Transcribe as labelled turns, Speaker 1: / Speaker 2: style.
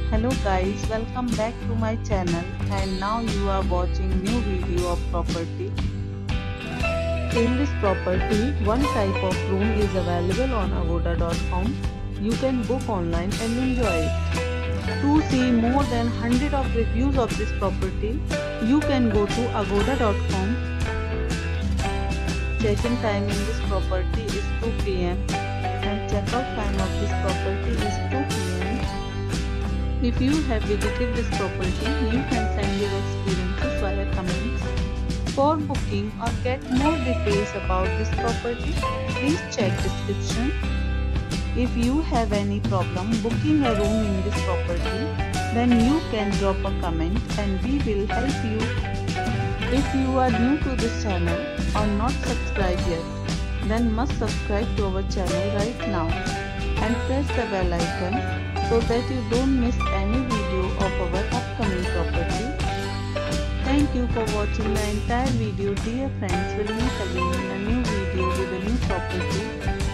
Speaker 1: Hello guys, welcome back to my channel and now you are watching new video of property. In this property, one type of room is available on agoda.com. You can book online and enjoy it. To see more than 100 of reviews of this property, you can go to agoda.com. Check-in time in this property is 2 p.m. and check-out time of this property is 2 p.m. If you have visited this property, you can send your experiences via comments. For booking or get more details about this property, please check description. If you have any problem booking a room in this property, then you can drop a comment and we will help you. If you are new to this channel or not subscribed yet, then must subscribe to our channel right now and press the bell icon so that you don't miss any video of our upcoming property. Thank you for watching the entire video. Dear friends, we'll meet again in a new video with a new property.